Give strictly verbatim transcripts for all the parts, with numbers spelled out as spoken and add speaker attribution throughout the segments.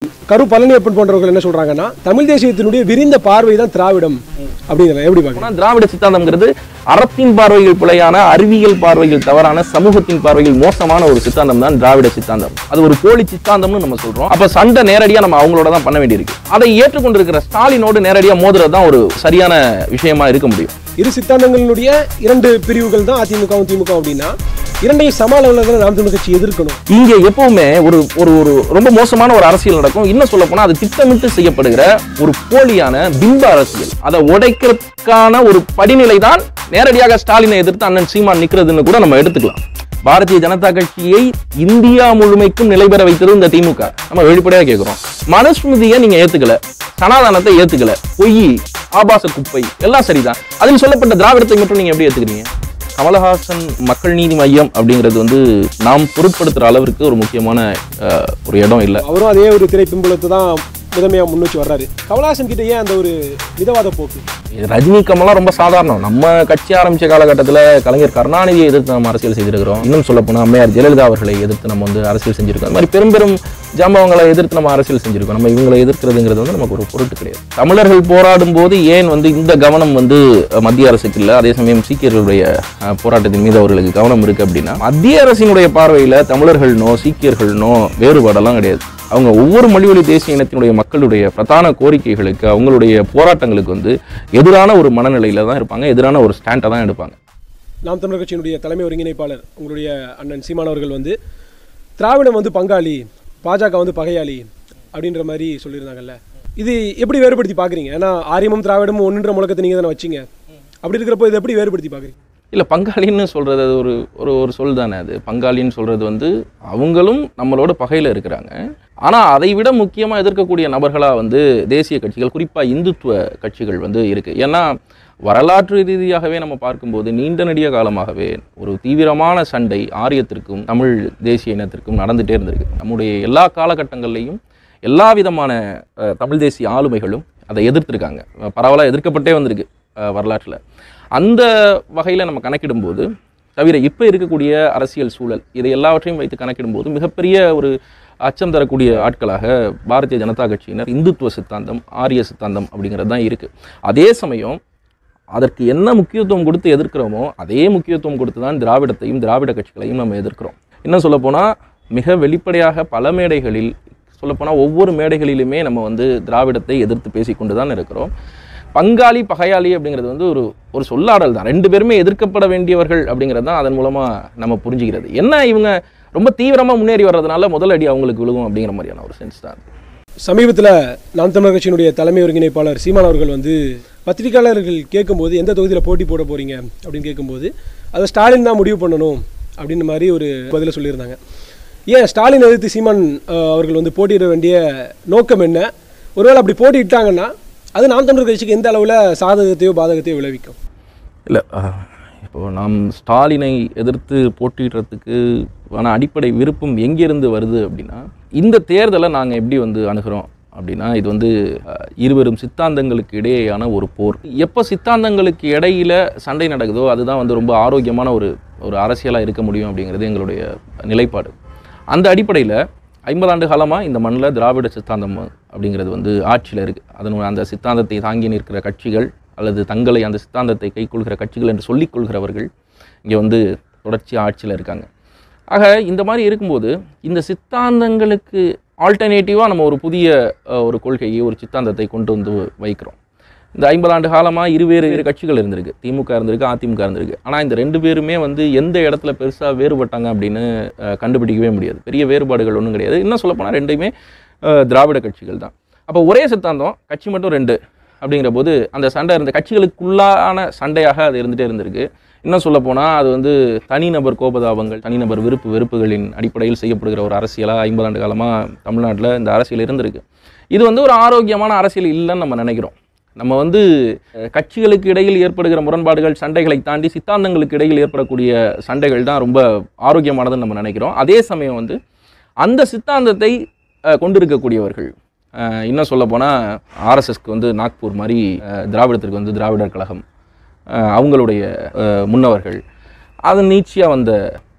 Speaker 1: கரு பழனியப்பன் போன்றவர்கள் என்ன சொல்றாங்கன்னா தமிழ் தேசியத்தினுடைய விரிந்த பார்வை தான் திராவிடம் அப்படிங்கிற எப்படி பார்க்கணும்?
Speaker 2: திராவிட சித்தாந்தம்ங்கிறது அறத்தின் பார்வையில் பிழையான, அறிவியல் பார்வையில் தவறான, சமூகத்தின் பார்வையில் மோசமான ஒரு சித்தாந்தம் தான் திராவிட சித்தாந்தம். அது ஒரு போலி சித்தாந்தம்னு நம்ம சொல்றோம். அப்ப சண்டை நேரடியா நம்ம அவங்களோட தான் பண்ண வேண்டியிருக்கு. அதை ஏற்றுக்கொண்டிருக்கிற ஸ்டாலினோடு நேரடியா மோதுறது தான் ஒரு சரியான விஷயமா இருக்க முடியும்.
Speaker 1: இரு சித்தாந்தங்களுடைய இரண்டு பிரிவுகள் தான் அதிமுகவும் திமுக அப்படின்னா இரண்டையும் சம அளவில் நாம் தமிழர் கட்சி எதிர்க்கணும்.
Speaker 2: இங்க எப்பவுமே ஒரு ஒரு ஒரு ரொம்ப மோசமான ஒரு அரசியல் நடக்கும். இன்னும் சொல்ல போனா அது திட்டமிட்டு செய்யப்படுகிற ஒரு போலியான பிம்ப அரசியல். அதை உடைக்கிறதுக்கான ஒரு படிநிலை தான் நேரடியாக ஸ்டாலினை எதிர்த்து அண்ணன் சீமான் நிக்கிறதுன்னு கூட நம்ம எடுத்துக்கலாம். பாரதிய ஜனதா கட்சியை இந்தியா முழுமைக்கும் நிலை பெற வைத்தது இந்த திமுக. நம்ம வெளிப்படையா கேட்கிறோம். மனுஸ்மிருதியை நீங்க ஏத்துக்கல, சனாதனத்தை ஏத்துக்கல, பொய், ஆபாச குப்பை எல்லாம் சரிதான். அதில் சொல்லப்பட்ட திராவிடத்தை மட்டும் நீங்க எப்படி ஏத்துக்கிறீங்க? கமலஹாசன் மக்கள் நீதி மையம் அப்படிங்கிறது வந்து நாம் பொருட்படுத்துற அளவிற்கு ஒரு முக்கியமான ஒரு இடம் இல்லை.
Speaker 1: அவரும் அதே ஒரு திரைப்பிம்பலத்தை தான் முதன்மையா முன் வச்சு வர்றாரு. கமலஹாசன் கிட்ட ஏன் அந்த ஒரு மிதவாத போக்கு?
Speaker 2: ரஜினி கமலா ரொம்ப சாதாரணம். நம்ம கட்சி ஆரம்பிச்ச காலகட்டத்தில் கலைஞர் கருணாநிதியை எதிர்த்து நம்ம அரசியல் செய்திருக்கிறோம். இன்னும் சொல்ல போனா அம்மையார் ஜெயலலிதா அவர்களை எதிர்த்து நம்ம வந்து அரசியல் செஞ்சிருக்கோம். அது மாதிரி பெரும் பெரும் ஜாம்பவங்களை எதிர்த்து நம்ம அரசியல் செஞ்சிருக்கோம். நம்ம இவங்களை எதிர்க்கிறதுங்கிறது வந்து நமக்கு ஒரு பொருட்டு கிடையாது. தமிழர்கள் போராடும் போது ஏன் வந்து இந்த கவனம் வந்து மத்திய அரசுக்கு இல்லை, அதே சமயம் சீக்கியர்களுடைய போராட்டத்தின் மீது அவர்களுக்கு கவனம் இருக்கு அப்படின்னா, மத்திய அரசினுடைய பார்வையில தமிழர்கள்னோ சீக்கியர்கள்னோ வேறுபாடெல்லாம் கிடையாது. அவங்க ஒவ்வொரு மொழிவழி தேசிய இனத்தினுடைய மக்களுடைய பிரதான கோரிக்கைகளுக்கு, அவங்களுடைய போராட்டங்களுக்கு வந்து எதிரான ஒரு மனநிலையில தான் இருப்பாங்க, எதிரான ஒரு ஸ்டாண்டை தான் எடுப்பாங்க.
Speaker 1: நாம் தமிழர் கட்சியினுடைய தலைமை ஒருங்கிணைப்பாளர் உங்களுடைய அண்ணன் சீமான் அவர்கள் வந்து திராவிடம் வந்து பங்காளி, பாஜக வந்து பகையாளி அப்படின்ற மாதிரி சொல்லியிருந்தாங்கல்ல. இது எப்படி வேறுபடுத்தி பார்க்குறீங்க? ஏன்னா ஆரியமும் திராவிடமும் ஒன்றுன்ற முழக்கத்தை நீங்கள் தானே வச்சிங்க. அப்படி இருக்கிறப்போ இதை எப்படி வேறுபடுத்தி பார்க்குறீங்க?
Speaker 2: இல்லை, பங்காளின்னு சொல்கிறது அது ஒரு ஒரு ஒரு சொல் தானே. அது பங்காளின்னு சொல்கிறது வந்து அவங்களும் நம்மளோட பகையில் இருக்கிறாங்க. ஆனால் அதை விட முக்கியமாக எதிர்க்கக்கூடிய நபர்களாக வந்து தேசிய கட்சிகள், குறிப்பாக இந்துத்துவ கட்சிகள் வந்து இருக்குது. ஏன்னா வரலாற்று ரீதியாகவே நம்ம பார்க்கும்போது நீண்ட நெடிய காலமாகவே ஒரு தீவிரமான சண்டை ஆரியத்திற்கும் தமிழ் தேசிய இனத்திற்கும் நடந்துகிட்டே இருந்திருக்கு. நம்முடைய எல்லா காலகட்டங்கள்லையும் எல்லா விதமான தமிழ் தேசிய ஆளுமைகளும் அதை எதிர்த்திருக்காங்க, பரவலாக எதிர்க்கப்பட்டே வந்திருக்கு வரலாற்றில். அந்த வகையில் நம்ம கணக்கிடும்போது, தவிர இப்போ இருக்கக்கூடிய அரசியல் சூழல் இதை எல்லாவற்றையும் வைத்து கணக்கிடும்போது மிகப்பெரிய ஒரு அச்சம் தரக்கூடிய ஆட்களாக பாரதிய ஜனதா கட்சியினர் இந்துத்துவ சித்தாந்தம், ஆரிய சித்தாந்தம் அப்படிங்கிறது தான் இருக்குது. அதே சமயம் அதற்கு என்ன முக்கியத்துவம் கொடுத்து எதிர்க்கிறோமோ அதே முக்கியத்துவம் கொடுத்து தான் திராவிடத்தையும் திராவிட கட்சிகளையும் நம்ம எதிர்க்கிறோம். இன்னும் சொல்லப்போனால் மிக வெளிப்படையாக பல மேடைகளில் சொல்லப்போனால் ஒவ்வொரு மேடைகளிலுமே நம்ம வந்து திராவிடத்தை எதிர்த்து பேசிக்கொண்டு தான் இருக்கிறோம். பங்காளி பகையாளி அப்படிங்கிறது வந்து ஒரு ஒரு சொல்லாடல் தான். ரெண்டு பேருமே எதிர்க்கப்பட வேண்டியவர்கள் அப்படிங்கிறது தான் அதன் மூலமாக நம்ம புரிஞ்சுக்கிறது. என்ன இவங்க ரொம்ப தீவிரமாக முன்னேறி வர்றதுனால முதல் அடி அவங்களுக்கு விழுகும் அப்படிங்கிற மாதிரியான ஒரு சென்ஸ் தான்.
Speaker 1: சமீபத்தில் நாம் தமிழர் கட்சியினுடைய தலைமை ஒருங்கிணைப்பாளர் சீமான் அவர்கள் வந்து பத்திரிகையாளர்கள் கேட்கும்போது எந்த தொகுதியில் போட்டி போட போகிறீங்க அப்படின்னு கேட்கும்போது அதை ஸ்டாலின் தான் முடிவு பண்ணணும் அப்படின்னு மாதிரி ஒரு பதிலை சொல்லியிருந்தாங்க. ஏன் ஸ்டாலின் எதிர்த்து சீமான் அவர்கள் வந்து போட்டியிட வேண்டிய நோக்கம் என்ன? ஒருவேளை அப்படி போட்டியிட்டாங்கன்னா அது நாம் தமிழர் கட்சிக்கு எந்த அளவில் சாதகத்தையோ பாதகத்தையோ விளைவிக்கும்?
Speaker 2: இல்லை, இப்போது நாம் ஸ்டாலினை எதிர்த்து போட்டியிடுறதுக்கு ஆன அடிப்படை விருப்பம் எங்கேருந்து வருது அப்படின்னா, இந்த தேர்தலை நாங்கள் எப்படி வந்து அணுகிறோம் அப்படின்னா, இது வந்து இருவரும் சித்தாந்தங்களுக்கு இடையேயான ஒரு போர். எப்போ சித்தாந்தங்களுக்கு இடையில சண்டை நடக்குதோ அதுதான் வந்து ரொம்ப ஆரோக்கியமான ஒரு ஒரு அரசியலாக இருக்க முடியும் அப்படிங்கிறது எங்களுடைய நிலைப்பாடு. அந்த அடிப்படையில் ஐம்பது ஆண்டு காலமாக இந்த மண்ணில் திராவிட சித்தாந்தம் அப்படிங்கிறது வந்து ஆட்சியில் இருக்குது. அதனுடைய அந்த சித்தாந்தத்தை தாங்கி நிற்கிற கட்சிகள் அல்லது தங்களை அந்த சித்தாந்தத்தை கைக்கொள்கிற கட்சிகள் என்று சொல்லிக் கொள்கிறவர்கள் இங்கே வந்து தொடர்ச்சியாக ஆட்சியில் இருக்காங்க. ஆக இந்த மாதிரி இருக்கும்போது இந்த சித்தாந்தங்களுக்கு ஆல்டர்னேட்டிவாக நம்ம ஒரு புதிய ஒரு கொள்கையை, ஒரு சித்தாந்தத்தை கொண்டு வந்து வைக்கிறோம். இந்த ஐம்பது ஆண்டு காலமாக இருவேறு வேறு கட்சிகள் இருந்திருக்கு. திமுக இருந்திருக்கு, அதிமுக இருந்திருக்கு. ஆனால் இந்த ரெண்டு பேருமே வந்து எந்த இடத்துல பெருசாக வேறுபட்டாங்க அப்படின்னு கண்டுபிடிக்கவே முடியாது. பெரிய வேறுபாடுகள் ஒன்றும் கிடையாது. இன்னும் சொல்லப்போனால் ரெண்டையுமே திராவிட கட்சிகள் தான். அப்போ ஒரே சித்தாந்தம், கட்சி மட்டும் ரெண்டு அப்படிங்கிற போது அந்த சண்டை இருந்த கட்சிகளுக்குள்ளான சண்டையாக அது இருந்துகிட்டே இருந்திருக்கு. இன்னும் சொல்லப்போனால் அது வந்து தனிநபர் கோபதாபங்கள், தனிநபர் விருப்பு வெறுப்புகளின் அடிப்படையில் செய்யப்படுகிற ஒரு அரசியலாக ஐம்பது ஆண்டு காலமாக தமிழ்நாட்டில் இந்த அரசியல் இருந்திருக்கு. இது வந்து ஒரு ஆரோக்கியமான அரசியல் இல்லைன்னு நம்ம நினைக்கிறோம். நம்ம வந்து கட்சிகளுக்கு இடையில் ஏற்படுகிற முரண்பாடுகள், சண்டைகளை தாண்டி சித்தாந்தங்களுக்கு இடையில் ஏற்படக்கூடிய சண்டைகள் தான் ரொம்ப ஆரோக்கியமானதுன்னு நம்ம நினைக்கிறோம். அதே சமயம் வந்து அந்த சித்தாந்தத்தை கொண்டிருக்கக்கூடியவர்கள், இன்னும் சொல்லப்போனால் ஆர்எஸ்எஸ்க்கு வந்து நாக்பூர் மாதிரி, திராவிடத்திற்கு வந்து திராவிடர் கழகம், அவங்களுடைய முன்னவர்கள், அது நீட்சியாக வந்த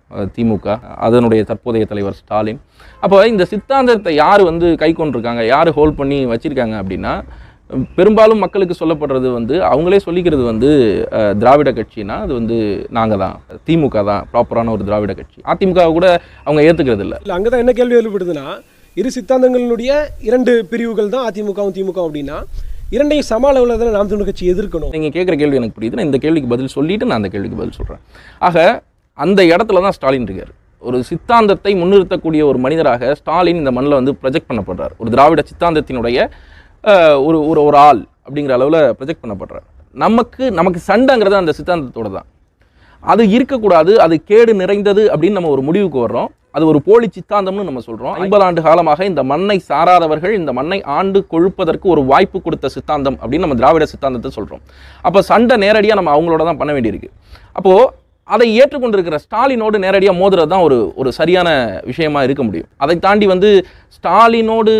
Speaker 2: திமுக, அதனுடைய தற்போதைய தலைவர் ஸ்டாலின். அப்போ இந்த சித்தாந்தத்தை யார் வந்து கை கொண்டிருக்காங்க, யார் ஹோல்ட் பண்ணி வச்சுருக்காங்க அப்படின்னா, பெரும்பாலும் மக்களுக்கு சொல்லப்படுறது வந்து அவங்களே சொல்லிக்கிறது வந்து திராவிட கட்சினா அது வந்து நாங்கள் தான், திமுக தான் ப்ராப்பரான ஒரு திராவிட கட்சி. அதிமுக கூட அவங்க ஏற்றுக்கிறது இல்லை.
Speaker 1: இல்லை, அங்கே தான் என்ன கேள்வி எழுப்படுதுன்னா, இரு சித்தாந்தங்களுடைய இரண்டு பிரிவுகள் தான் அதிமுகவும் திமுக அப்படின்னா, இரண்டையும் சம அளவில் தான் நாம் தமிழர் கட்சி எதிர்க்கணும்.
Speaker 2: நீங்கள் கேட்குற கேள்வி எனக்கு புரியுது. நான் இந்த கேள்விக்கு பதில் சொல்லிவிட்டு நான் அந்த கேள்விக்கு பதில் சொல்கிறேன். ஆக அந்த இடத்துல தான் ஸ்டாலின் இருக்கார். ஒரு சித்தாந்தத்தை முன்னிறுத்தக்கூடிய ஒரு மனிதராக ஸ்டாலின் இந்த மண்ணில் வந்து ப்ரொஜெக்ட் பண்ணப்படுறார். ஒரு திராவிட சித்தாந்தத்தினுடைய ஒரு ஒரு ஒரு ஆள் அப்படிங்கிற அளவில் ப்ரொஜெக்ட் பண்ணப்படுறார். நமக்கு நமக்கு சண்டைங்கிறது அந்த சித்தாந்தத்தோடு தான். அது இருக்கக்கூடாது, அது கேடு நிறைந்தது அப்படின்னு நம்ம ஒரு முடிவுக்கு வர்றோம். அது ஒரு போலி சித்தாந்தம்னு நம்ம சொல்கிறோம். ஐம்பது ஆண்டு காலமாக இந்த மண்ணை சாராதவர்கள் இந்த மண்ணை ஆண்டு கொழுப்பதற்கு ஒரு வாய்ப்பு கொடுத்த சித்தாந்தம் அப்படின்னு நம்ம திராவிட சித்தாந்தத்தை சொல்கிறோம். அப்போ சண்டை நேரடியாக நம்ம அவங்களோட தான் பண்ண வேண்டியிருக்கு. அப்போது அதை ஏற்றுக்கொண்டிருக்கிற ஸ்டாலினோடு நேரடியாக மோதுறது தான் ஒரு ஒரு சரியான விஷயமா இருக்க முடியும். அதை தாண்டி வந்து ஸ்டாலினோடு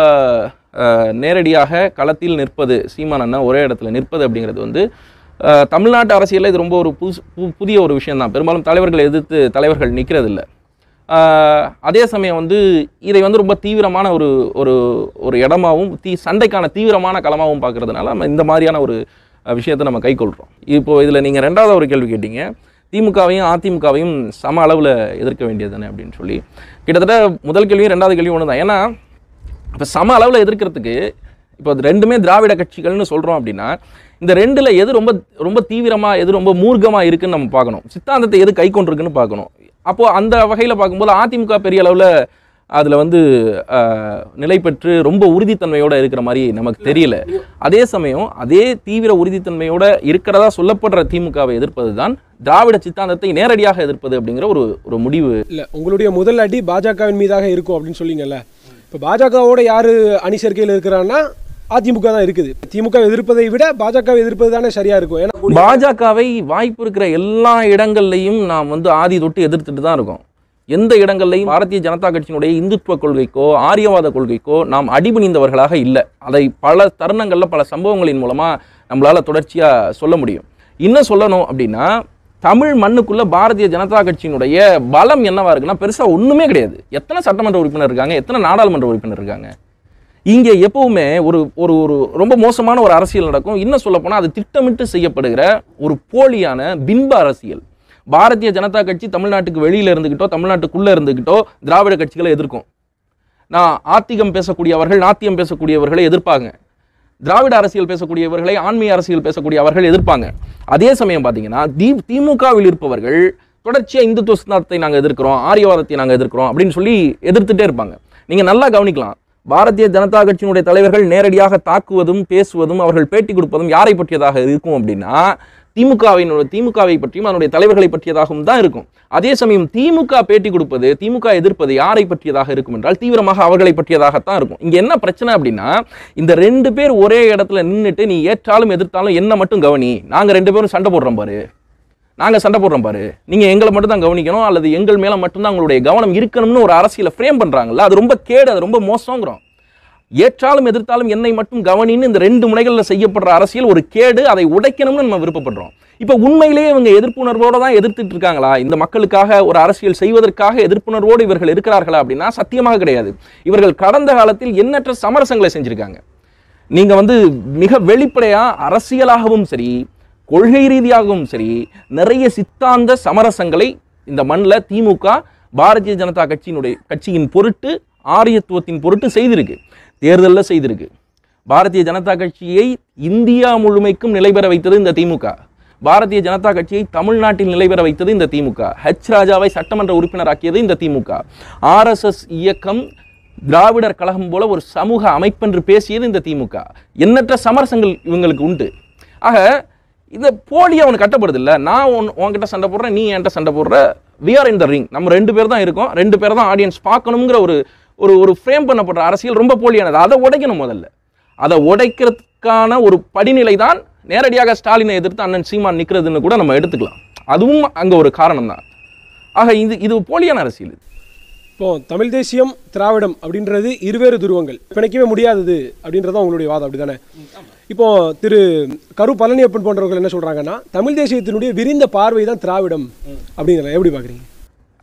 Speaker 2: நேரடியாக களத்தில் நிற்பது, சீமான் அண்ணன் ஒரே இடத்துல நிற்பது அப்படிங்கிறது வந்து தமிழ்நாட்டு அரசியலில் இது ரொம்ப ஒரு புது புதிய ஒரு விஷயம்தான். பெரும்பாலும் தலைவர்களை எதிர்த்து தலைவர்கள் நிற்கிறது இல்லை. அதே சமயம் வந்து இதை வந்து ரொம்ப தீவிரமான ஒரு ஒரு ஒரு இடமாகவும் தீ சண்டைக்கான தீவிரமான களமாகவும் பார்க்கறதுனால நம்ம இந்த மாதிரியான ஒரு விஷயத்தை நம்ம கைக்கொள்கிறோம். இப்போது இதில் நீங்கள் ரெண்டாவது ஒரு கேள்வி கேட்டீங்க, திமுகவையும் அதிமுகவையும் சம அளவில் எதிர்க்க வேண்டியது தானே அப்படின்னு சொல்லி. கிட்டத்தட்ட முதல் கேள்வியும் ரெண்டாவது கேள்வியும் ஒன்று தான். ஏன்னா இப்போ சம அளவில் எதிர்க்கிறதுக்கு இப்போ ரெண்டுமே திராவிட கட்சிகள்னு சொல்கிறோம் அப்படின்னா, இந்த ரெண்டில் எது ரொம்ப ரொம்ப தீவிரமாக எது ரொம்ப மூர்க்கமாக இருக்குதுன்னு நம்ம பார்க்கணும். சித்தாந்தத்தை எது கை கொண்டிருக்குன்னு பார்க்கணும். அப்போது அந்த வகையில் பார்க்கும்போது அதிமுக பெரிய அளவில் அதில் வந்து நிலை பெற்று ரொம்ப உறுதித்தன்மையோடு இருக்கிற மாதிரி நமக்கு தெரியல. அதே சமயம் அதே தீவிர உறுதித்தன்மையோடு இருக்கிறதா சொல்லப்படுற திமுகவை எதிர்ப்பது தான் திராவிட சித்தாந்தத்தை நேரடியாக எதிர்ப்பது அப்படிங்கிற ஒரு ஒரு முடிவு. இல்லை,
Speaker 1: உங்களுடைய முதல் அடி பாஜகவின் மீதாக இருக்கும் அப்படின்னு சொல்லிங்கல்ல. இப்போ பாஜகவோட யார் அணி சேர்க்கையில் இருக்கிறான்னா அதிமுக தான் இருக்குது. திமுக எதிர்ப்பதை விட பாஜகவை எதிர்ப்பது தானே சரியா இருக்கும். ஏன்னா
Speaker 2: பாஜகவை வாய்ப்பு இருக்கிற எல்லா இடங்கள்லையும் நாம் வந்து ஆதி தொட்டு எதிர்த்துட்டு தான் இருக்கோம். எந்த இடங்கள்லையும் பாரதிய ஜனதா கட்சியினுடைய இந்துத்துவ கொள்கைக்கோ ஆரியவாத கொள்கைக்கோ நாம் அடிபணிந்தவர்களாக இல்லை. அதை பல தருணங்களில் பல சம்பவங்களின் மூலமாக நம்மளால் தொடர்ச்சியாக சொல்ல முடியும். இன்னும் சொல்லணும் அப்படின்னா, தமிழ் மண்ணுக்குள்ள பாரதிய ஜனதா கட்சியினுடைய பலம் என்னவா இருக்குன்னா பெருசாக ஒன்றுமே கிடையாது. எத்தனை சட்டமன்ற உறுப்பினர் இருக்காங்க, எத்தனை நாடாளுமன்ற உறுப்பினர் இருக்காங்க. இங்கே எப்பவுமே ஒரு ஒரு ஒரு ரொம்ப மோசமான ஒரு அரசியல் நடக்கும். இன்னும் சொல்ல போனால் அது திட்டமிட்டு செய்யப்படுகிற ஒரு போலியான பிம்ப அரசியல். பாரதிய ஜனதா கட்சி தமிழ்நாட்டுக்கு வெளியில் இருந்துக்கிட்டோ தமிழ்நாட்டுக்குள்ளே இருந்துக்கிட்டோ திராவிட கட்சிகளை எதிர்க்கும். நான் ஆத்திகம் பேசக்கூடியவர்கள் நாத்தியம் பேசக்கூடியவர்களை எதிர்ப்பாங்க. திராவிட அரசியல் பேசக்கூடியவர்களை ஆன்மீக அரசியல் பேசக்கூடிய அவர்கள் எதிர்ப்பாங்க. அதே சமயம் பார்த்தீங்கன்னா தி திமுகவில் இருப்பவர்கள் தொடர்ச்சியாக இந்துத்துவ சித்தாந்தத்தை நாங்கள் எதிர்க்கிறோம், ஆரியவாதத்தை நாங்கள் எதிர்க்கிறோம் அப்படின்னு சொல்லி எதிர்த்துட்டே இருப்பாங்க. நீங்கள் நல்லா கவனிக்கலாம், பாரதிய ஜனதா கட்சியினுடைய தலைவர்கள் நேரடியாக தாக்குவதும் பேசுவதும் அவர்கள் பேட்டி கொடுப்பதும் யாரை பற்றியதாக இருக்கும் அப்படின்னா திமுகவினுடைய திமுகவை பற்றியும் அதனுடைய தலைவர்களை பற்றியதாகவும் தான் இருக்கும். அதே சமயம் திமுக பேட்டி கொடுப்பது, திமுக எதிர்ப்பது யாரை பற்றியதாக இருக்கும் என்றால் தீவிரமாக அவர்களை பற்றியதாகத்தான் இருக்கும். இங்கே என்ன பிரச்சனை அப்படின்னா, இந்த ரெண்டு பேர் ஒரே இடத்துல நின்றுட்டு நீ ஏற்றாலும் எதிர்த்தாலும் என்ன மட்டும் கவனி, நாங்கள் ரெண்டு பேரும் சண்டை போடுறோம் பாரு, நாங்கள் சண்டை போடுறோம் பாரு, நீங்கள் எங்களை மட்டும் தான் கவனிக்கணும் அல்லது எங்கள் மேலே மட்டும்தான் உங்களுடைய கவனம் இருக்கணும்னு ஒரு அரசியலை ஃப்ரேம் பண்ணுறாங்கல்ல, அது ரொம்ப கேடு, அது ரொம்ப மோசங்கிறோம். ஏற்றாலும் எதிர்த்தாலும் என்னை மட்டும் கவனின்னு இந்த ரெண்டு முனைகளில் செய்யப்படுற அரசியல் ஒரு கேடு. அதை உடைக்கணும்னு நம்ம விருப்பப்படுறோம். இப்போ உண்மையிலேயே இவங்க எதிர்ப்புணர்வோடு தான் எதிர்த்துட்டு இருக்காங்களா, இந்த மக்களுக்காக ஒரு அரசியல் செய்வதற்காக எதிர்ப்புணர்வோடு இவர்கள் இருக்கிறார்களா அப்படின்னா சத்தியமாக கிடையாது. இவர்கள் கடந்த காலத்தில் எண்ணற்ற சமரசங்களை செஞ்சிருக்காங்க. நீங்கள் வந்து மிக வெளிப்படையாக அரசியலாகவும் சரி கொள்கை ரீதியாகவும் சரி நிறைய சித்தாந்த சமரசங்களை இந்த மண்ணில் திமுக பாரதிய ஜனதா கட்சியினுடைய கட்சியின் பொருட்டு ஆரியத்துவத்தின் பொருட்டு செய்திருக்கு. தேர்தலில் செய்திருக்கு. பாரதிய ஜனதா கட்சியை இந்தியா முழுமைக்கும் நிலைபெற வைத்தது இந்த திமுக. பாரதிய ஜனதா கட்சியை தமிழ்நாட்டில் நிலைபெற வைத்தது இந்த திமுக. ஹெச் ராஜாவை சட்டமன்ற உறுப்பினராக்கியது இந்த திமுக. ஆர்எஸ்எஸ் இயக்கம் திராவிடர் கழகம் போல ஒரு சமூக அமைப்பென்று பேசியது இந்த திமுக. எண்ணற்ற சமரசங்கள் இவங்களுக்கு உண்டு. ஆக இதை போலியா அவனுக்கு கட்டப்படுது இல்லை. நான் உன் உன்கிட்ட சண்டை போடுறேன், நீ என்கிட்ட சண்டை போடுற, we are in the ring, நம்ம ரெண்டு பேர் தான் இருக்கோம், ரெண்டு பேர் தான் ஆடியன்ஸ் பார்க்கணுங்கிற ஒரு ஒரு ஒரு ஃப்ரேம் பண்ணப்படுற அரசியல் ரொம்ப போலியானது. அதை உடைக்கணும். முதல்ல அதை உடைக்கிறதுக்கான ஒரு படிநிலை தான் நேரடியாக ஸ்டாலினை எதிர்த்து அண்ணன் சீமான் நிற்கிறதுன்னு கூட நம்ம எடுத்துக்கலாம். அதுவும் அங்கே ஒரு காரணம் தான். ஆக இது இது போலியான அரசியல்.
Speaker 1: இப்போ தமிழ் தேசியம் திராவிடம் அப்படின்றது இருவேறு துருவங்கள், பிணைக்கவே முடியாதது அப்படின்றதான் உங்களுடைய வாதம், அப்படிதானே? இப்போ திரு கரு பழனியப்பன் போன்றவர்கள் என்ன சொல்றாங்கன்னா தமிழ் தேசியத்தினுடைய விரிந்த பார்வை தான் திராவிடம் அப்படிங்கிற, எப்படி பார்க்குறீங்க?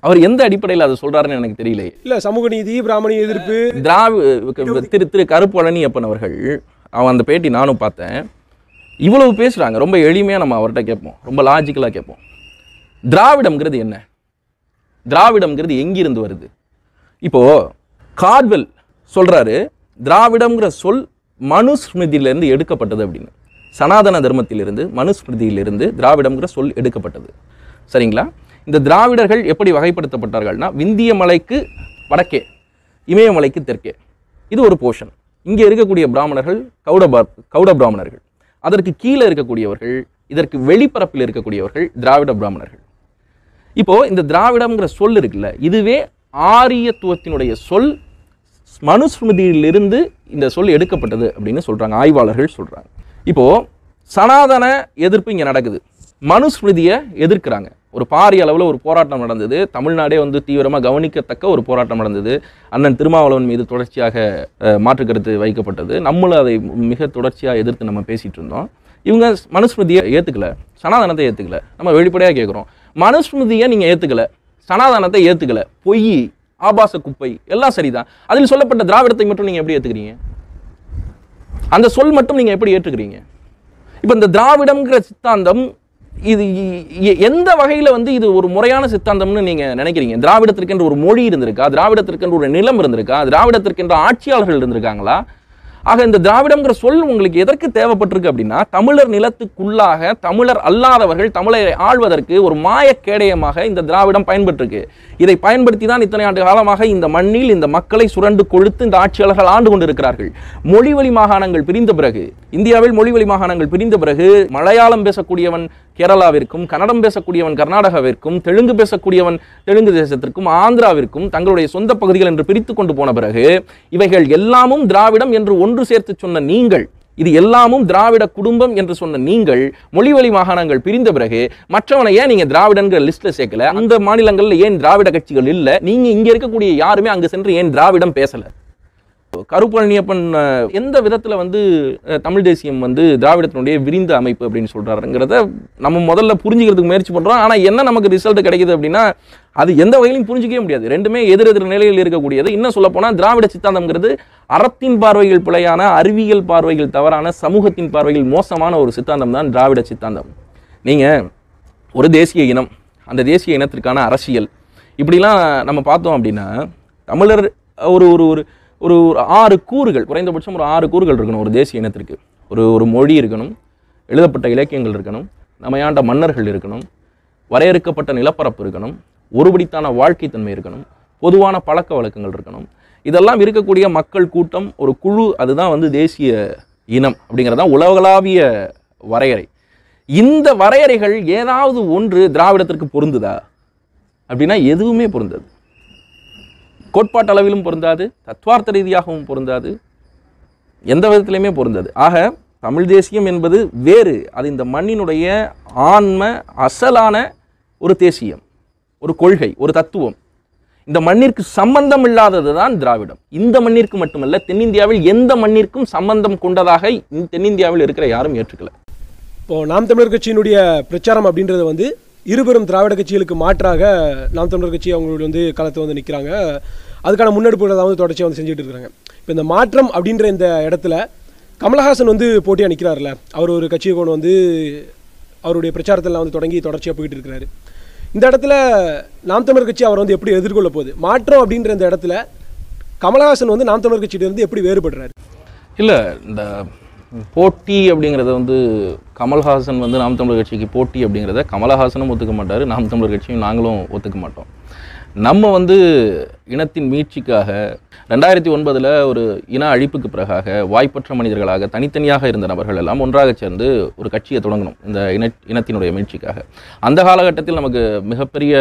Speaker 2: அவர் எந்த அடிப்படையில் அதை சொல்றாருன்னு எனக்கு தெரியல.
Speaker 1: இல்ல சமூக நீதி, பிராமணிய எதிர்ப்பு,
Speaker 2: திராவிட திரு திரு கருப்பழனியப்பன் அவர்கள், அவன் அந்த பேட்டி நானும் பார்த்தேன், இவ்வளவு பேசுறாங்க. ரொம்ப எளிமையா நம்ம அவர்கிட்ட கேட்போம், ரொம்ப லாஜிக்கலா கேட்போம். திராவிடம்ங்கிறது என்ன? திராவிடம்ங்கிறது எங்கிருந்து வருது? இப்போ கார்ட்வெல் சொல்றாரு, திராவிடம்ங்கிற சொல் மனுஸ்மிருதியிலிருந்து எடுக்கப்பட்டது அப்படின்னு. சனாதன தர்மத்திலிருந்து, மனுஸ்மிருதியிலிருந்து திராவிடம்ங்கிற சொல் எடுக்கப்பட்டது. சரிங்களா? இந்த திராவிடர்கள் எப்படி வகைப்படுத்தப்பட்டார்கள்னா, விந்திய மலைக்கு வடக்கே, இமயமலைக்கு தெற்கே, இது ஒரு போர்ஷன். இங்கே இருக்கக்கூடிய பிராமணர்கள் கௌட கௌட பிராமணர்கள். அதற்கு கீழே இருக்கக்கூடியவர்கள், இதற்கு வெளிப்பரப்பில் இருக்கக்கூடியவர்கள் திராவிட பிராமணர்கள். இப்போ இந்த திராவிடம்ங்கிற சொல் இருக்குல்ல, இதுவே ஆரியத்துவத்தினுடைய சொல். மனுஸ்மிருதியிலிருந்து இந்த சொல் எடுக்கப்பட்டது அப்படின்னு சொல்றாங்க, ஆய்வாளர்கள் சொல்றாங்க. இப்போ சனாதன எதிர்ப்பு இங்கே நடக்குது, மனுஸ்மிருதியை எதிர்க்கிறாங்க. ஒரு பாரிய அளவில் ஒரு போராட்டம் நடந்தது, தமிழ்நாடே வந்து தீவிரமாக கவனிக்கத்தக்க ஒரு போராட்டம் நடந்தது. அண்ணன் திருமாவளவன் மீது தொடர்ச்சியாக மாற்று கருத்து வைக்கப்பட்டது. நம்மளும் அதை மிக தொடர்ச்சியாக எதிர்த்து நம்ம பேசிகிட்டு இருந்தோம். இவங்க மனுஸ்மிருதியை ஏற்றுக்கல, சனாதனத்தை ஏற்றுக்கல. நம்ம வெளிப்படையாக கேட்குறோம், மனுஸ்மிருதியை நீங்கள் ஏற்றுக்கல, சனாதனத்தை ஏற்றுக்கல, பொய், ஆபாச குப்பை எல்லாம் சரிதான். அதில் சொல்லப்பட்ட திராவிடத்தை மட்டும் நீங்கள் எப்படி ஏற்றுக்கிறீங்க? அந்த சொல் மட்டும் நீங்கள் எப்படி ஏற்றுக்கிறீங்க? இப்போ இந்த திராவிடம்ங்கிற சித்தாந்தம் இது எந்த வகையில் வந்து இது ஒரு முறையான சித்தாந்தம்னு நீங்கள் நினைக்கிறீங்க? திராவிடத்திற்கென்று ஒரு மொழி இருந்திருக்கா? திராவிடத்திற்கென்று ஒரு நிலம் இருந்திருக்கா? திராவிடத்திற்கென்ற ஆட்சியாளர்கள் இருந்திருக்காங்களா? ஆக இந்த திராவிடம்ங்கிற சொல் உங்களுக்கு எதற்கு தேவைப்பட்டிருக்கு அப்படின்னா, தமிழர் நிலத்துக்குள்ளாக தமிழர் அல்லாதவர்கள் தமிழரை ஆள்வதற்கு ஒரு மாயக்கேடயமாக இந்த திராவிடம் பயன்பட்டிருக்கு. இதை பயன்படுத்தி தான் இத்தனை ஆண்டு காலமாக இந்த மண்ணில் இந்த மக்களை சுரண்டு கொழுத்து இந்த ஆட்சியாளர்கள் ஆண்டு கொண்டிருக்கிறார்கள். மொழிவழி மாகாணங்கள் பிரிந்த பிறகு, இந்தியாவில் மொழிவழி மாகாணங்கள் பிரிந்த பிறகு, மலையாளம் பேசக்கூடியவன் கேரளாவிற்கும், கன்னடம் பேசக்கூடியவன் கர்நாடகாவிற்கும், தெலுங்கு பேசக்கூடியவன் தெலுங்கு தேசத்திற்கும், ஆந்திராவிற்கும் தங்களுடைய சொந்த பகுதிகள் என்று பிரித்து கொண்டு போன பிறகு, இவைகள் எல்லாமும் திராவிடம் என்று ஒன்று சேர்த்து சொன்ன நீங்கள், இது எல்லாமும் திராவிட குடும்பம் என்று சொன்ன நீங்கள், மொழிவழி மாகாணங்கள் பிரிந்த பிறகு மற்றவனை ஏன் நீங்க திராவிடங்கிற லிஸ்ட்ல சேர்க்கல? அந்த மாநிலங்கள்ல ஏன் திராவிட கட்சிகள் இல்ல? நீங்க இங்க இருக்கக்கூடிய யாருமே அங்க சென்று ஏன் திராவிடம் பேசல? கருப்பழனியப்பன் எந்த விதத்துல வந்து தமிழ் தேசியம் வந்து திராவிடத்தினுடைய விரிந்த அமைப்பு அப்படின்னு சொல்றாருங்கிறத நம்ம முதல்ல புரிஞ்சுக்கிறதுக்கு முயற்சி பண்றோம். ஆனா என்ன நமக்கு ரிசல்ட் கிடைக்குது அப்படின்னா, அது எந்த வகையிலும் புரிஞ்சிக்கவே முடியாது. ரெண்டுமே எதிர் எதிர் நிலையில் இருக்கக்கூடியது. இன்னும் சொல்ல போனா திராவிட சித்தாந்தம்ங்கிறது அறத்தின் பார்வைகள் பிழையான, அறிவியல் பார்வைகள் தவறான, சமூகத்தின் பார்வைகள் மோசமான ஒரு சித்தாந்தம் தான் திராவிட சித்தாந்தம். நீங்க ஒரு தேசிய இனம், அந்த தேசிய இனத்திற்கான அரசியல் இப்படிலாம் நம்ம பார்த்தோம் அப்படின்னா, தமிழர் ஒரு ஒரு ஒரு ஒரு ஆறு கூறுகள், குறைந்தபட்சம் ஒரு ஆறு கூறுகள் இருக்கணும் ஒரு தேசிய இனத்திற்கு. ஒரு ஒரு மொழி இருக்கணும், எழுதப்பட்ட இலக்கியங்கள் இருக்கணும், நம்மையாண்ட மன்னர்கள் இருக்கணும், வரையறுக்கப்பட்ட நிலப்பரப்பு இருக்கணும், ஒருபடித்தான வாழ்க்கை தன்மை இருக்கணும், பொதுவான பழக்க வழக்கங்கள் இருக்கணும். இதெல்லாம் இருக்கக்கூடிய மக்கள் கூட்டம், ஒரு குழு, அதுதான் வந்து தேசிய இனம் அப்படிங்கிறதான் உலகளாவிய வரையறை. இந்த வரையறைகள் ஏதாவது ஒன்று திராவிடத்திற்கு பொருந்துதா அப்படின்னா எதுவுமே பொருந்தது. கோட்பாட்டு அளவிலும் பொருந்தாது, தத்துவார்த்த ரீதியாகவும் பொருந்தாது, எந்த விதத்திலையுமே பொருந்தாது. ஆக தமிழ் தேசியம் என்பது வேறு, அது இந்த மண்ணினுடைய ஆன்ம அசலான ஒரு தேசியம், ஒரு கொள்கை, ஒரு தத்துவம். இந்த மண்ணிற்கு சம்பந்தம் இல்லாதது தான் திராவிடம். இந்த மண்ணிற்கு மட்டுமல்ல, தென்னிந்தியாவில் எந்த மண்ணிற்கும் சம்பந்தம் கொண்டதாக தென்னிந்தியாவில் இருக்கிற யாரும் ஏற்றுக்கல.
Speaker 1: இப்போ நாம் தமிழர் கட்சியினுடைய பிரச்சாரம் அப்படின்றது வந்து இருபெரும் திராவிட கட்சிகளுக்கு மாற்றாக நாம் தமிழர் கட்சி அவங்களுடைய வந்து களத்தை வந்து நிற்கிறாங்க. அதுக்கான முன்னெடுப்புகளை வந்து தொடர்ச்சியாக வந்து செஞ்சுட்டு இருக்கிறாங்க. இப்போ இந்த மாற்றம் அப்படின்ற இந்த இடத்துல கமலஹாசன் வந்து போட்டியாக நிற்கிறார்ல, அவர் ஒரு கட்சியை கொண்டு வந்து அவருடைய பிரச்சாரத்தில் வந்து தொடங்கி தொடர்ச்சியாக போயிட்டு இருக்கிறாரு. இந்த இடத்துல நாம் தமிழர் கட்சி அவர் வந்து எப்படி எதிர்கொள்ள போகுது? மாற்றம் அப்படின்ற இந்த இடத்துல கமலஹாசன் வந்து நாம் தமிழர் கட்சியிலிருந்து எப்படி வேறுபடுறாரு?
Speaker 2: இல்லை, இந்த போட்டி அப்படிங்கிறத வந்து கமல்ஹாசன் வந்து நாம் தமிழர் கட்சிக்கு போட்டி அப்படிங்கிறத கமலஹாசனும் ஒத்துக்க மாட்டார், நாம் தமிழர் கட்சியும் நாங்களும் ஒத்துக்க மாட்டோம். நம்ம வந்து இனத்தின் மீட்சிக்காக ரெண்டாயிரத்தி ஒன்பதில் ஒரு இன அழிப்புக்கு பிறகாக வாய்ப்பற்ற மனிதர்களாக தனித்தனியாக இருந்த நபர்கள் எல்லாம் ஒன்றாக சேர்ந்து ஒரு கட்சியை தொடங்கணும் இந்த இன இனத்தினுடைய மீட்சிக்காக. அந்த காலகட்டத்தில் நமக்கு மிகப்பெரிய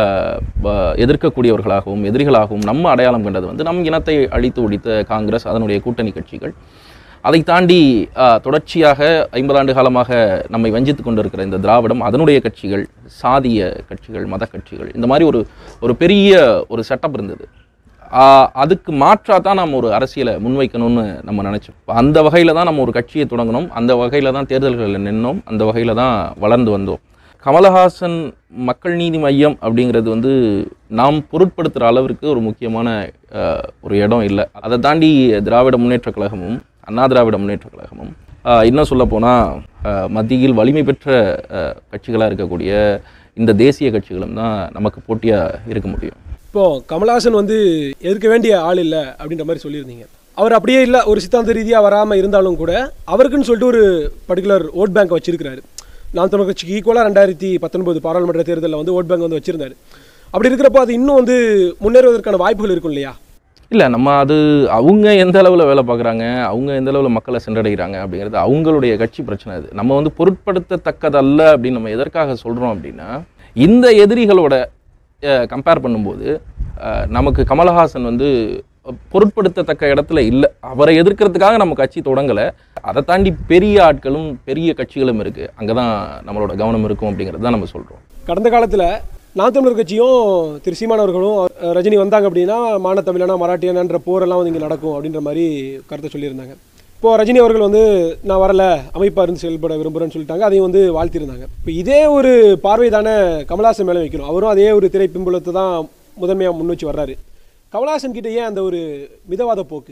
Speaker 2: எதிர்க்கக்கூடியவர்களாகவும் எதிரிகளாகவும் நம்ம அடையாளம் கண்டது வந்து நம் இனத்தை அழித்து ஒழித்த காங்கிரஸ், அதனுடைய கூட்டணி கட்சிகள். அதை தாண்டி தொடர்ச்சியாக ஐம்பது ஆண்டு காலமாக நம்மை வஞ்சித்து கொண்டிருக்கிற இந்த திராவிடம், அதனுடைய கட்சிகள், சாதிய கட்சிகள், மத கட்சிகள், இந்த மாதிரி ஒரு ஒரு பெரிய ஒரு செட்டப் இருந்தது. அதுக்கு மாற்றாக தான் நம்ம ஒரு அரசியலை முன்வைக்கணும்னு நம்ம நினச்சோம். அந்த வகையில் தான் நம்ம ஒரு கட்சியை தொடங்கணும், அந்த வகையில் தான் தேர்தல்களில் நின்னோம், அந்த வகையில் தான் வளர்ந்து வந்தோம். கமலஹாசன் மக்கள் நீதி மையம் அப்படிங்கிறது வந்து நாம் பொருட்படுத்துகிற அளவிற்கு ஒரு முக்கியமான ஒரு இடம் இல்லை. அதை தாண்டி திராவிட முன்னேற்றக் கழகமும் அண்ணா திராவிட முன்னேற்றக் கழகமும் இன்னும் சொல்லப்போனால் மத்தியில் வலிமை பெற்ற கட்சிகளாக இருக்கக்கூடிய இந்த தேசிய கட்சிகளும் தான் நமக்கு போட்டியாக இருக்க முடியும்.
Speaker 1: இப்போது கமலஹாசன் வந்து எதிர்க்க வேண்டிய ஆள் இல்லை அப்படின்ற மாதிரி சொல்லியிருந்தீங்க. அவர் அப்படியே இல்லை, ஒரு சித்தாந்த ரீதியாக வராமல் இருந்தாலும் கூட அவருக்குன்னு சொல்லிட்டு ஒரு பர்டிகுலர் ஓட் பேங்க் வச்சிருக்கிறாரு. நாம் தமிழர் கட்சிக்கு ஈக்குவலாக ரெண்டாயிரத்தி பத்தொன்பது பாராளுமன்ற தேர்தலில் வந்து ஓட் பேங்க் வந்து வச்சிருந்தாரு. அப்படி இருக்கிறப்போ அது இன்னும் வந்து முன்னேறுவதற்கான வாய்ப்புகள் இருக்கும் இல்லையா?
Speaker 2: இல்லை, நம்ம அது அவங்க எந்த அளவில் வேலை பார்க்குறாங்க, அவங்க எந்த அளவில் மக்களை சென்றடைகிறாங்க அப்படிங்கிறது அவங்களுடைய கட்சி பிரச்சனை. அது நம்ம வந்து பொருட்படுத்தத்தக்கதல்ல அப்படின்னு நம்ம எதற்காக சொல்கிறோம் அப்படின்னா, இந்த எதிரிகளோட கம்பேர் பண்ணும்போது நமக்கு கமலஹாசன் வந்து பொருட்படுத்தத்தக்க இடத்துல இல்லை. அவரை எதிர்க்கிறதுக்காக நம்ம கட்சி தொடங்கலை. அதை தாண்டி பெரிய ஆட்களும் பெரிய கட்சிகளும் இருக்குது, அங்கே தான் நம்மளோட கவனம் இருக்கும் அப்படிங்கிறது தான் நம்ம சொல்கிறோம்.
Speaker 1: கடந்த காலத்தில் நாம் தமிழர் கட்சியும் திரு சீமான் அவர்களும் ரஜினி வந்தாங்க அப்படின்னா மானத்தமிழனா மராட்டியனான்ற போரெல்லாம் வந்து இங்கே நடக்கும் அப்படின்ற மாதிரி கருத்தை சொல்லியிருந்தாங்க. இப்போது ரஜினி அவர்கள் வந்து நான் வரலை, அமைப்பாக இருந்து செயல்பட விரும்புகிறேன்னு சொல்லிட்டாங்க. அதையும் வந்து வாழ்த்திருந்தாங்க. இப்போ இதே ஒரு பார்வை தானே கமலஹாசன் மேலே வைக்கணும். அவரும் அதே ஒரு திரை பின்புலத்தை தான் முதன்மையாக முன் வச்சு வர்றாரு. கமலஹாசன் கிட்ட ஏன் அந்த ஒரு மிதவாத போக்கு?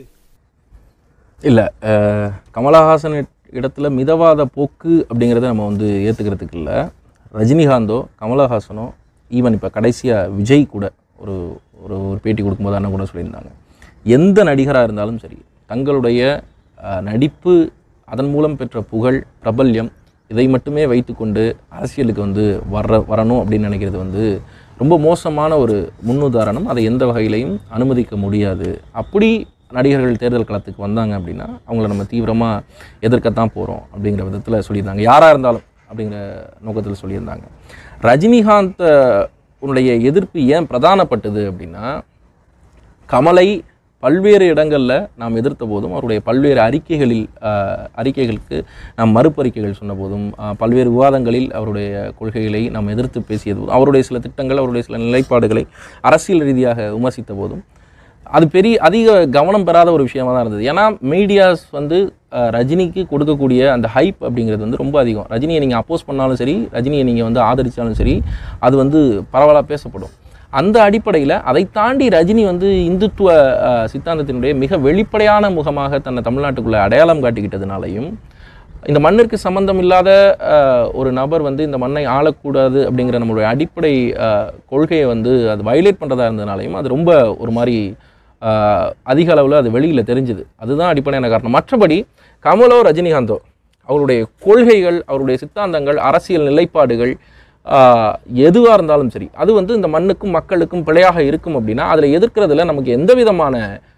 Speaker 2: இல்லை, கமலஹாசன் இடத்துல மிதவாத போக்கு அப்படிங்கிறத நம்ம வந்து ஏற்றுக்கிறதுக்கு இல்லை. ரஜினிகாந்தோ கமலஹாசனோ ஈவன் இப்போ கடைசியாக விஜய் கூட ஒரு ஒரு ஒரு பேட்டி கொடுக்கும்போது அண்ணன் கூட சொல்லியிருந்தாங்க, எந்த நடிகராக இருந்தாலும் சரி தங்களுடைய நடிப்பு, அதன் மூலம் பெற்ற புகழ், பிரபல்யம், இதை மட்டுமே வைத்துக்கொண்டு அரசியலுக்கு வந்து வர வரணும் அப்படின்னு நினைக்கிறது வந்து ரொம்ப மோசமான ஒரு முன்னுதாரணம். அதை எந்த வகையிலையும் அனுமதிக்க முடியாது. அப்படி நடிகர்கள் தேர்தல் களத்துக்கு வந்தாங்க அப்படின்னா அவங்கள நம்ம தீவிரமாக எதிர்க்கத்தான் போகிறோம் அப்படிங்கிற விதத்தில் சொல்லியிருந்தாங்க. யாராக இருந்தாலும் அப்படிங்கிற நோக்கத்தில் சொல்லியிருந்தாங்க. ரஜினிகாந்த் உன்னுடைய எதிர்ப்பு ஏன் பிரதானப்பட்டது அப்படின்னா, கமலை பல்வேறு இடங்களில் நாம் எதிர்த்த போதும், அவருடைய பல்வேறு அறிக்கைகளில் அறிக்கைகளுக்கு நாம் மறுப்பறிக்கைகள் சொன்ன போதும், பல்வேறு விவாதங்களில் அவருடைய கொள்கைகளை நாம் எதிர்த்து பேசியது போதும், அவருடைய சில திட்டங்கள், அவருடைய சில நிலைப்பாடுகளை அரசியல் ரீதியாக விமர்சித்த போதும் அது பெரிய அதிக கவனம் பெறாத ஒரு விஷயமாக தான் இருந்தது. ஏன்னா மீடியாஸ் வந்து ரஜினிக்கு கொடுக்கக்கூடிய அந்த ஹைப் அப்படிங்கிறது வந்து ரொம்ப அதிகம். ரஜினியை நீங்கள் அப்போஸ் பண்ணாலும் சரி, ரஜினியை நீங்கள் வந்து ஆதரித்தாலும் சரி, அது வந்து பரவலாக பேசப்படும். அந்த அடிப்படையில் அதை தாண்டி ரஜினி வந்து இந்துத்துவ சித்தாந்தத்தினுடைய மிக வெளிப்படையான முகமாக தன்னை தமிழ்நாட்டுக்குள்ளே அடையாளம் காட்டிக்கிட்டதுனாலையும், இந்த மண்ணிற்கு சம்பந்தம் இல்லாத ஒரு நபர் வந்து இந்த மண்ணை ஆளக்கூடாது அப்படிங்கிற நம்மளுடைய அடிப்படை கொள்கையை வந்து அது வயலேட் பண்ணுறதா இருந்ததுனாலையும் அது ரொம்ப ஒரு மாதிரி அதிக அளவில் அது வெளியில் தெரிஞ்சுது. அதுதான் அடிப்படையான காரணம். மற்றபடி கமலோ ரஜினிகாந்தோ அவருடைய கொள்கைகள், அவருடைய சித்தாந்தங்கள், அரசியல் நிலைப்பாடுகள் எதுவாக இருந்தாலும் சரி, அது வந்து இந்த மண்ணுக்கும் மக்களுக்கும் பிழையாக இருக்கும் அப்படின்னா அதில் எதிர்க்கிறதுல நமக்கு எந்த விதமான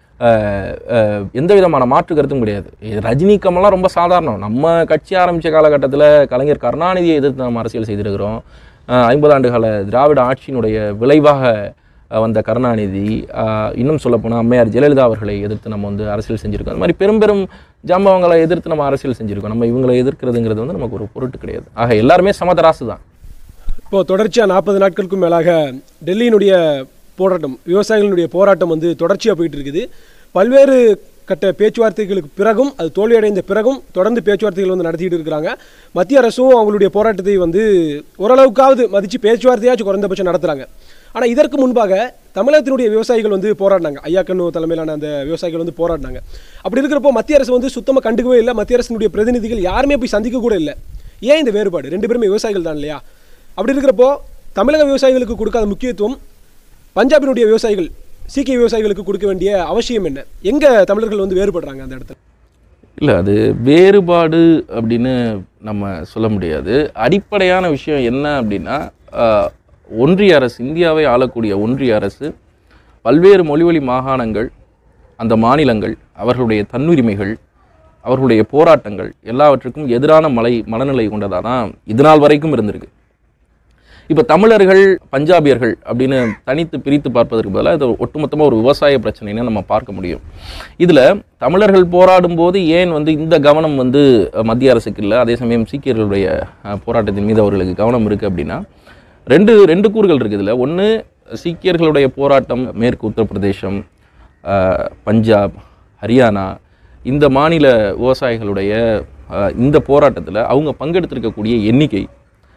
Speaker 2: எந்த விதமான மாற்று கருத்தும் கிடையாது. ரஜினி கமலாம் ரொம்ப சாதாரணம். நம்ம கட்சி ஆரம்பித்த காலகட்டத்தில் கலைஞர் கருணாநிதியை எதிர்த்து நம்ம அரசியல் செய்திருக்கிறோம். ஐம்பது ஆண்டு கால திராவிட ஆட்சியினுடைய விளைவாக வந்த கருணாநிதி, இன்னும் சொல்லப்போனால் அம்மையார் ஜெயலலிதா அவர்களை எதிர்த்து நம்ம வந்து அரசியல் செஞ்சுருக்கோம். அது மாதிரி பெரும் பெரும் ஜாம்பவங்களை எதிர்த்து நம்ம அரசியல் செஞ்சுருக்கோம். நம்ம இவங்களை எதிர்க்கிறதுங்கிறது வந்து நமக்கு ஒரு பொருட்டு கிடையாது. ஆக எல்லாருமே சமதராசு தான்.
Speaker 1: இப்போது தொடர்ச்சியாக நாற்பது நாட்களுக்கும் மேலாக டெல்லியினுடைய போராட்டம், விவசாயிகளுடைய போராட்டம் வந்து தொடர்ச்சியாக போயிட்டு இருக்குது. பல்வேறு கட்ட பேச்சுவார்த்தைகளுக்கு பிறகும், அது தோல்வியடைந்த பிறகும் தொடர்ந்து பேச்சுவார்த்தைகள் வந்து நடத்திட்டு இருக்கிறாங்க. மத்திய அரசும் அவங்களுடைய போராட்டத்தை வந்து ஓரளவுக்காவது மதித்து பேச்சுவார்த்தையாச்சும் குறைந்தபட்சம் நடத்துகிறாங்க. ஆனால் இதற்கு முன்பாக தமிழகத்தினுடைய விவசாயிகள் வந்து போராடினாங்க. ஐயாக்கண்ணு தலைமையிலான அந்த விவசாயிகள் வந்து போராடினாங்க. அப்படி இருக்கிறப்போ மத்திய அரசு வந்து சுத்தமாக கண்டுக்கவே இல்லை. மத்திய அரசினுடைய பிரதிநிதிகள் யாருமே போய் சந்திக்க கூட இல்லை. ஏன் இந்த வேறுபாடு? ரெண்டு பேருமே விவசாயிகள் தான் இல்லையா? அப்படி இருக்கிறப்போ தமிழக விவசாயிகளுக்கு கொடுக்காத முக்கியத்துவம் பஞ்சாபினுடைய விவசாயிகள், சீக்கிய விவசாயிகளுக்கு கொடுக்க வேண்டிய அவசியம் என்ன? எங்கே தமிழர்கள் வந்து வேறுபடுறாங்க அந்த இடத்துல?
Speaker 2: இல்லை, அது வேறுபாடு அப்படின்னு நம்ம சொல்ல முடியாது. அடிப்படையான விஷயம் என்ன அப்படின்னா, ஒன்றிய அரசு, இந்தியாவை ஆளக்கூடிய ஒன்றிய அரசு பல்வேறு மொழிவழி மாகாணங்கள், அந்த மாநிலங்கள், அவர்களுடைய தன்னுரிமைகள், அவர்களுடைய போராட்டங்கள் எல்லாவற்றுக்கும் எதிரான மலை மனநிலை கொண்டதாக தான் இதுநாள் வரைக்கும் இருந்திருக்கு. இப்போ தமிழர்கள், பஞ்சாபியர்கள் அப்படின்னு தனித்து பிரித்து பார்ப்பதற்கு பதிலாக இது ஒட்டுமொத்தமாக ஒரு விவசாய பிரச்சனைன்னு நம்ம பார்க்க முடியும். இதில் தமிழர்கள் போராடும் போது ஏன் வந்து இந்த கவனம் வந்து மத்திய அரசுக்கு இல்லை, அதே சமயம் சீக்கியர்களுடைய போராட்டத்தின் மீது அவர்களுக்கு கவனம் இருக்குது அப்படின்னா, ரெண்டு ரெண்டு கூறுகள் இருக்குது இதில். ஒன்று, சீக்கியர்களுடைய போராட்டம் மேற்கு உத்தரப்பிரதேசம், பஞ்சாப், ஹரியானா இந்த மாநில விவசாயிகளுடைய இந்த போராட்டத்தில் அவங்க பங்கெடுத்திருக்கக்கூடிய எண்ணிக்கை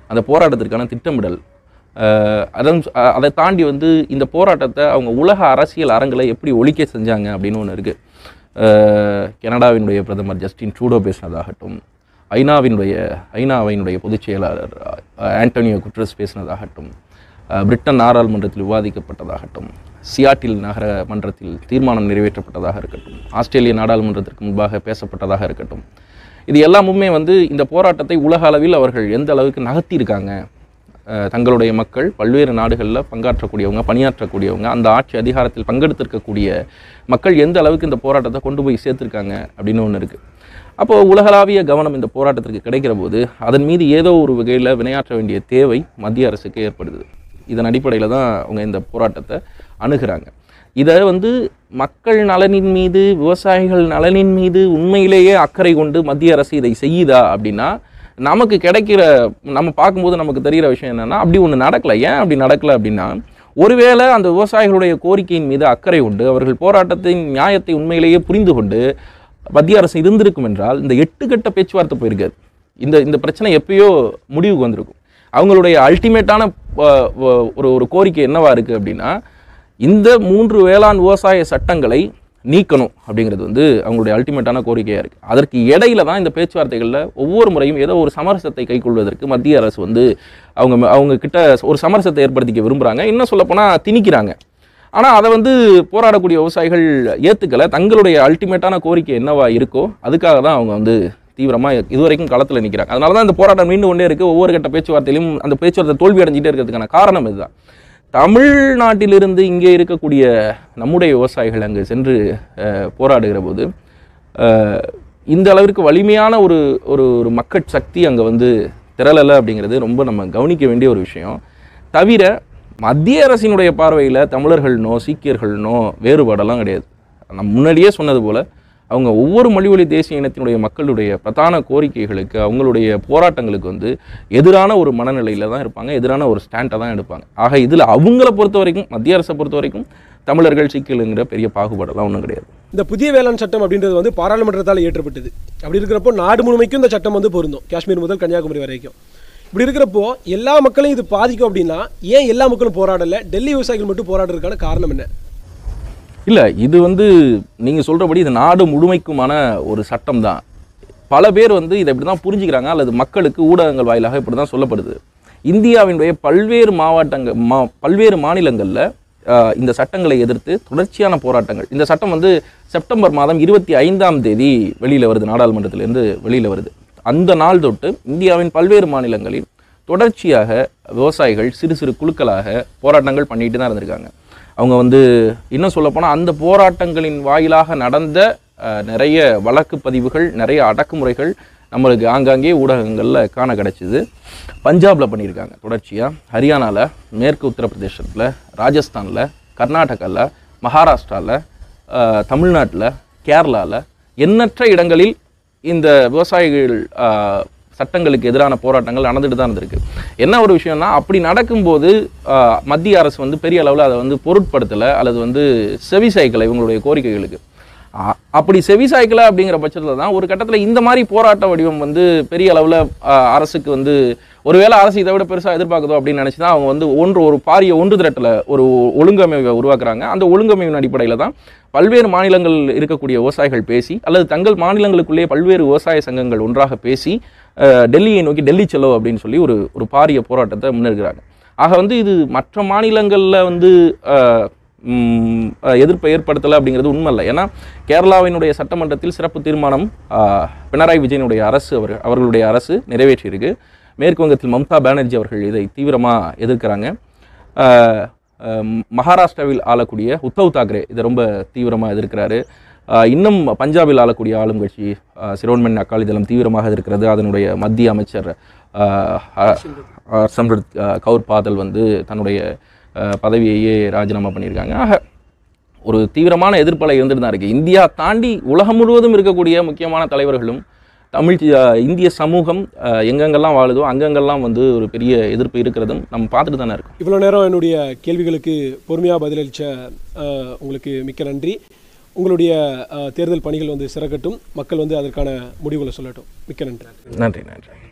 Speaker 2: அந்த போராட்டத்திற்கான திட்டமிடல், அதன் அதை தாண்டி வந்து இந்த போராட்டத்தை அவங்க உலக அரசியல் அரங்களை எப்படி ஒழிக்க செஞ்சாங்க அப்படின்னு ஒன்று இருக்குது. கனடாவினுடைய பிரதமர் ஜஸ்டின் ட்ரூடோ பேசினதாகட்டும், ஐநாவினுடைய ஐநாவினுடைய பொதுச் செயலாளர் ஆண்டனியோ குட்ரஸ் பேசினதாகட்டும், பிரிட்டன் நாடாளுமன்றத்தில் விவாதிக்கப்பட்டதாகட்டும், சியாட்டில் நகர மன்றத்தில் தீர்மானம் நிறைவேற்றப்பட்டதாக இருக்கட்டும், ஆஸ்திரேலிய நாடாளுமன்றத்திற்கு முன்பாக பேசப்பட்டதாக இருக்கட்டும், இது எல்லாமுமே வந்து இந்த போராட்டத்தை உலக அளவில் அவர்கள் எந்த அளவுக்கு நகர்த்தியிருக்காங்க, தங்களுடைய மக்கள் பல்வேறு நாடுகளில் பங்காற்றக்கூடியவங்க, பணியாற்றக்கூடியவங்க, அந்த ஆட்சி அதிகாரத்தில் பங்கெடுத்திருக்கக்கூடிய மக்கள் எந்த அளவுக்கு இந்த போராட்டத்தை கொண்டு போய் சேர்த்துருக்காங்க அப்படின்னு ஒன்று இருக்குது. அப்போது உலகளாவிய கவனம் இந்த போராட்டத்திற்கு கிடைக்கிற போது அதன் மீது ஏதோ ஒரு வகையில் வினையாற்ற வேண்டிய தேவை மத்திய அரசுக்கு ஏற்படுது. இதன் அடிப்படையில் தான் அவங்க இந்த போராட்டத்தை அணுகிறாங்க. இதை வந்து மக்கள் நலனின் மீது, விவசாயிகள் நலனின் மீது உண்மையிலேயே அக்கறை கொண்டு மத்திய அரசு இதை செய்யுதா அப்படின்னா, நமக்கு கிடைக்கிற நம்ம பார்க்கும்போது நமக்கு தெரிகிற விஷயம் என்னென்னா, அப்படி ஒன்று நடக்கலை. ஏன் அப்படி நடக்கலை அப்படின்னா, ஒருவேளை அந்த விவசாயிகளுடைய கோரிக்கையின் மீது அக்கறை கொண்டு அவர்கள் போராட்டத்தின் நியாயத்தை உண்மையிலேயே புரிந்து கொண்டு மத்திய அரசு இருந்திருக்கும் என்றால் இந்த எட்டு கட்ட பேச்சுவார்த்தை போயிருக்காது. இந்த இந்த பிரச்சனை எப்பயோ முடிவுக்கு வந்திருக்கும். அவங்களுடைய அல்டிமேட்டான ஒரு ஒரு கோரிக்கை என்னவா இருக்குது அப்படின்னா, இந்த மூன்று வேளாண் விவசாய சட்டங்களை நீக்கணும் அப்படிங்கிறது வந்து அவங்களுடைய அல்டிமேட்டான கோரிக்கையாக இருக்குது. அதற்கு இடையில தான் இந்த பேச்சுவார்த்தைகளில் ஒவ்வொரு முறையும் ஏதோ ஒரு சமரசத்தை கைக்கொள்வதற்கு மத்திய அரசு வந்து அவங்க அவங்க கிட்ட ஒரு சமரசத்தை ஏற்படுத்திக்க விரும்புகிறாங்க. இன்னும் சொல்லப்போனால் திணிக்கிறாங்க. ஆனால் அதை வந்து போராடக்கூடிய விவசாயிகள் ஏற்றுக்கலை. தங்களுடைய அல்டிமேட்டான கோரிக்கை என்னவா இருக்கோ அதுக்காக தான் அவங்க வந்து தீவிரமாக இதுவரைக்கும் களத்தில் நிற்கிறாங்க. அதனால தான் இந்த போராட்டம் மீண்டு கொண்டே இருக்குது. ஒவ்வொரு கட்ட பேச்சுவார்த்தையிலும் அந்த பேச்சுவார்த்தை தோல்வி அடைஞ்சிட்டே இருக்கிறதுக்கான காரணம் இதுதான். தமிழ்நாட்டிலிருந்து இங்கே இருக்கக்கூடிய நம்முடைய விவசாயிகள் அங்கே சென்று போராடுகிற போது இந்த அளவிற்கு வலிமையான ஒரு ஒரு ஒரு மக்கள் சக்தி அங்கே வந்து திரளலை அப்படிங்கிறது ரொம்ப நம்ம கவனிக்க வேண்டிய ஒரு விஷயம். தவிர மத்திய அரசினுடைய பார்வையில் தமிழர்கள்னோ சீக்கியர்கள்னோ வேறுபாடெல்லாம் கிடையாது. நம்ம முன்னாடியே சொன்னது போல் அவங்க ஒவ்வொரு மொழிவழி தேசிய இனத்தினுடைய மக்களுடைய பிரதான கோரிக்கைகளுக்கு, அவங்களுடைய போராட்டங்களுக்கு வந்து எதிரான ஒரு மனநிலையில் தான் இருப்பாங்க, எதிரான ஒரு ஸ்டாண்டை தான் எடுப்பாங்க. ஆக இதில் அவங்கள பொறுத்த வரைக்கும், மத்திய அரசை பொறுத்த வரைக்கும் தமிழர்கள் சீக்கியலுங்கிற பெரிய பாகுபாடெல்லாம் ஒன்றும் கிடையாது.
Speaker 1: இந்த புதிய வேளாண் சட்டம் அப்படின்றது வந்து பாராளுமன்றத்தால் இயற்றப்பட்டது. அப்படி இருக்கிறப்போ நாடு முழுமைக்கும் இந்த சட்டம் வந்து பொருந்தும், காஷ்மீர் முதல் கன்னியாகுமரி வரைக்கும். இப்படி இருக்கிறப்போ எல்லா மக்களையும் இது பாதிக்கும் அப்படின்னா ஏன் எல்லா மக்களும் போராடலை, டெல்லி விவசாயிகள் மட்டும் போராடுறதுக்கான காரணம் என்ன?
Speaker 2: இல்லை, இது வந்து நீங்கள் சொல்கிறபடி இது நாடு முழுமைக்குமான ஒரு சட்டம் தான். பல பேர் வந்து இதை இப்படி தான் புரிஞ்சுக்கிறாங்க, அல்லது மக்களுக்கு ஊடகங்கள் வாயிலாக இப்படி தான் சொல்லப்படுது. இந்தியாவினுடைய பல்வேறு மாவட்டங்கள் மா பல்வேறு மாநிலங்களில் இந்த சட்டங்களை எதிர்த்து தொடர்ச்சியான போராட்டங்கள். இந்த சட்டம் வந்து செப்டம்பர் மாதம் இருபத்தி ஐந்தாம் தேதி வெளியில் வருது, நாடாளுமன்றத்திலேருந்து வெளியில் வருது. அந்த நாள் தொட்டு இந்தியாவின் பல்வேறு மாநிலங்களில் தொடர்ச்சியாக விவசாயிகள் சிறு சிறு குழுக்களாக போராட்டங்கள் பண்ணிட்டு தான் இருந்திருக்காங்க. அவங்க வந்து இன்னும் சொல்லப்போனால் அந்த போராட்டங்களின் வாயிலாக நடந்த நிறைய வழக்கு பதிவுகள், நிறைய அடக்குமுறைகள் நம்மளுக்கு ஆங்காங்கே ஊடகங்களில் காண கிடச்சிது. பஞ்சாபில் பண்ணியிருக்காங்க தொடர்ச்சியாக, ஹரியானாவில், மேற்கு உத்தரப்பிரதேசத்தில், ராஜஸ்தானில், கர்நாடகாவில், மகாராஷ்டிராவில், தமிழ்நாட்டில், கேரளாவில் எண்ணற்ற இடங்களில் இந்த விவசாயிகள் சட்டங்களுக்கு எதிரான போராட்டங்கள் நடந்துட்டு தான் இருந்திருக்கு. என்ன ஒரு விஷயம்னா, அப்படி நடக்கும்போது மத்திய அரசு வந்து பெரிய அளவில் அதை வந்து பொருட்படுத்தலை, அல்லது வந்து செவிசாய்க்கலை இவங்களுடைய கோரிக்கைகளுக்கு. அப்படி செவிசாய்க்கலை அப்படிங்கிற பட்சத்தில் தான் ஒரு கட்டத்தில் இந்த மாதிரி போராட்ட வடிவம் வந்து பெரிய அளவில் அரசுக்கு வந்து ஒருவேளை அரசு இதை விட பெருசாக எதிர்பார்க்குதோ அப்படின்னு நினச்சி தான் அவங்க வந்து ஒன்று ஒரு பாரிய ஒன்று திரட்டில் ஒரு ஒழுங்கமைவை உருவாக்குறாங்க. அந்த ஒழுங்கமைவின் அடிப்படையில் தான் பல்வேறு மாநிலங்கள் இருக்கக்கூடிய விவசாயிகள் பேசி, அல்லது தங்கள் மாநிலங்களுக்குள்ளேயே பல்வேறு விவசாய சங்கங்கள் ஒன்றாக பேசி டெல்லியை நோக்கி டெல்லி செல்லோ அப்படின்னு சொல்லி ஒரு ஒரு பாரிய போராட்டத்தை முன்னெடுக்கிறாங்க. ஆக வந்து இது மற்ற மாநிலங்களில் வந்து எதிர்ப்பை ஏற்படுத்தலை அப்படிங்கிறது உண்மை இல்லை. ஏன்னா கேரளாவினுடைய சட்டமன்றத்தில் சிறப்பு தீர்மானம் பினராயி விஜயனுடைய அரசு அவர் அவர்களுடைய அரசு நிறைவேற்றியிருக்கு. மேற்கு வங்கத்தில் மம்தா பானர்ஜி அவர்கள் இதை தீவிரமாக எதிர்க்கிறாங்க. மகாராஷ்டிராவில் ஆளக்கூடிய உத்தவ் தாக்கரே இதை ரொம்ப தீவிரமாக எதிர்க்கிறாரு. இன்னும் பஞ்சாபில் ஆளக்கூடிய ஆளும் கட்சி சிரோன்மணி அகாலிதளம் தீவிரமாக இருக்கிறது. அதனுடைய மத்திய அமைச்சர் ஹர்சிம்ரத் கவுர் பாதல் வந்து தன்னுடைய பதவியையே ராஜினாமா பண்ணியிருக்காங்க. ஆக ஒரு தீவிரமான எதிர்ப்பலை இருந்துட்டு தான் இருக்குது. இந்தியா தாண்டி உலகம் முழுவதும் இருக்கக்கூடிய முக்கியமான தலைவர்களும் தமிழ் இந்திய சமூகம் எங்கெங்கெல்லாம் வாழுதோ அங்கங்கெல்லாம் வந்து ஒரு பெரிய எதிர்ப்பு இருக்கிறதும் நம்ம பார்த்துட்டு தானே இருக்கோம்.
Speaker 1: இவ்வளோ நேரம் என்னுடைய கேள்விகளுக்கு பொறுமையாக பதிலளித்த உங்களுக்கு மிக்க நன்றி. உங்களுடைய தேர்தல் பணிகள் வந்து சிறக்கட்டும், மக்கள் வந்து அதற்கான முடிவுகளை சொல்லட்டும். மிக்க நன்றி.
Speaker 2: நன்றி நன்றி.